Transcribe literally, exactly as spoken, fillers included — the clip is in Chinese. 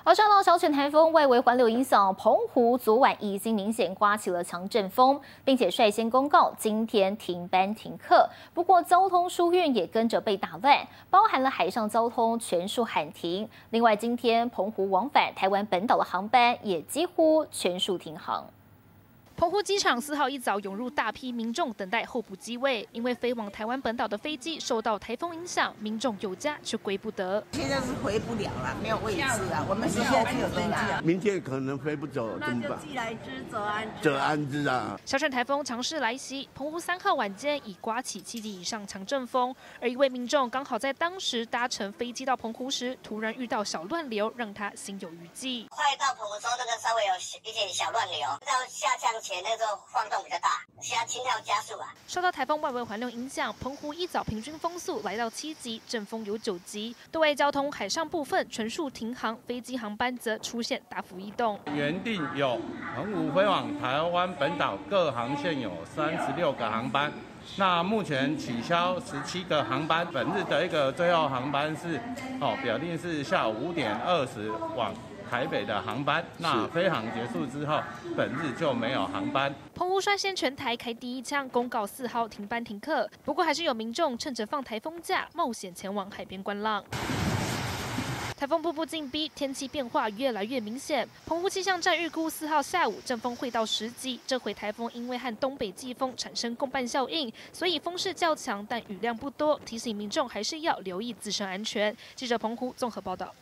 而受到小犬台风外围环流影响，澎湖昨晚已经明显刮起了强阵风，并且率先公告今天停班停课。不过交通疏运也跟着被打乱，包含了海上交通全数喊停。另外，今天澎湖往返台湾本岛的航班也几乎全数停航。 澎湖机场四号一早涌入大批民众等待候补机位，因为飞往台湾本岛的飞机受到台风影响，民众有家却归不得。 现在是回不了了，没有位置啊。我们现在只有登记啊， 明天可能飞不走，怎么办？ 既来之则安之。 则安之啊！ 小犬台风强势来袭，澎湖三号晚间已刮起七级以上强阵风，而一位民众刚好在当时搭乘飞机到澎湖时，突然遇到小乱流，让他心有余悸。 快到澎湖之后，那个稍微有一点小乱流，到下降前那时候晃动比较大，现在心跳加速啊。 受到台风外围环流影响，澎湖一早平均风速来到七级，阵风有九级。对外交通海上部分全数停航，飞机航班则出现大幅异动。 原定有澎湖飞往台湾本岛各航线有三十六个航班。 那目前取消十七个航班，本日的一个最后航班是哦，表定是下午五点二十往台北的航班。那飞航结束之后，本日就没有航班。 澎湖率先全台开第一枪，公告四号停班停课。不过还是有民众趁着放台风假，冒险前往海边观浪。 台风步步进逼，天气变化越来越明显。澎湖气象站预估四号下午阵风会到十级。这回台风因为和东北季风产生共伴效应，所以风势较强，但雨量不多，提醒民众还是要留意自身安全。记者澎湖综合报道。